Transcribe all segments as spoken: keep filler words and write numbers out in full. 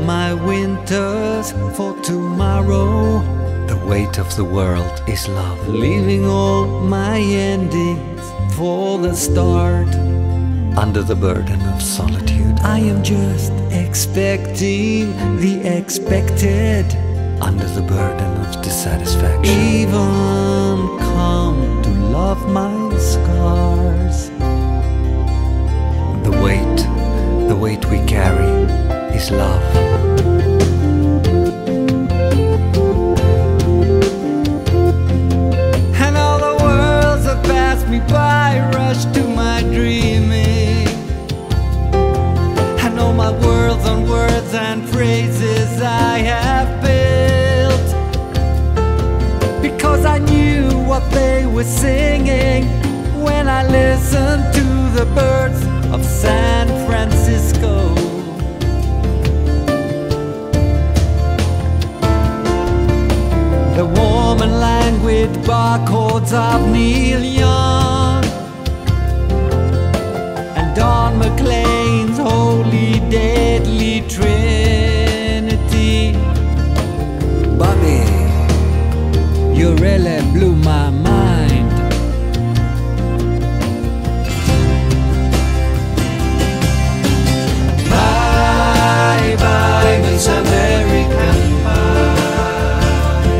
my winters for tomorrow. The weight of the world is love, leaving all my endings for the start. Under the burden of solitude, I am just expecting the expected. Under the burden of dissatisfaction, even come to love my scars. The weight, the weight we carry is love. And all the worlds that pass me by rush to my dreaming. And all my worlds on words and phrases I have built, because I knew what they were singing when I listened to the birds of San Francisco. The warm and languid barcodes of Neil Young and Don McLean's Holy Deadly Trinity. Bobby, you really blew my mind. Bye bye, Miss American Pie.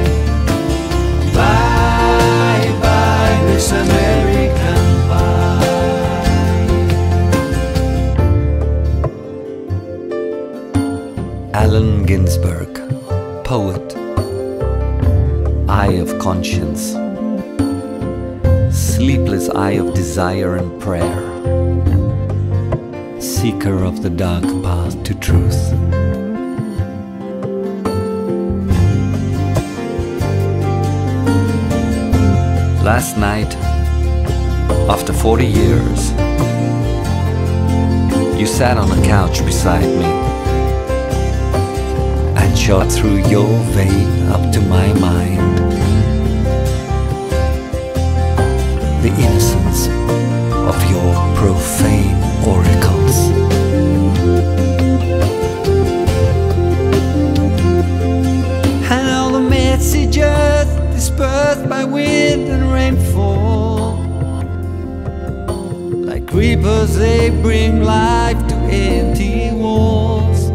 Bye bye, Miss American Pie. Allen Ginsberg, poet. Eye of conscience, sleepless eye of desire and prayer, seeker of the dark path to truth. Last night, after forty years, you sat on a couch beside me and shot through your vein up to my mind. The innocence of your profane oracles. And all the messages dispersed by wind and rainfall, like creepers they bring life to empty walls.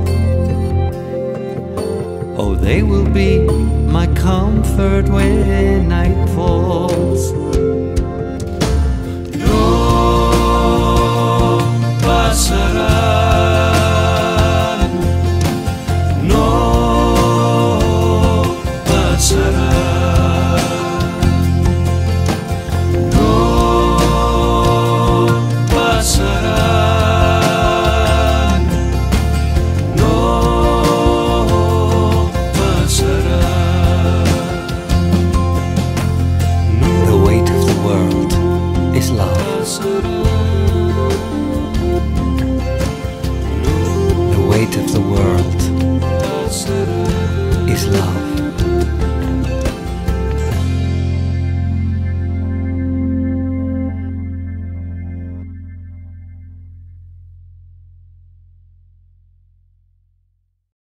Oh, they will be my comfort when night falls. Passa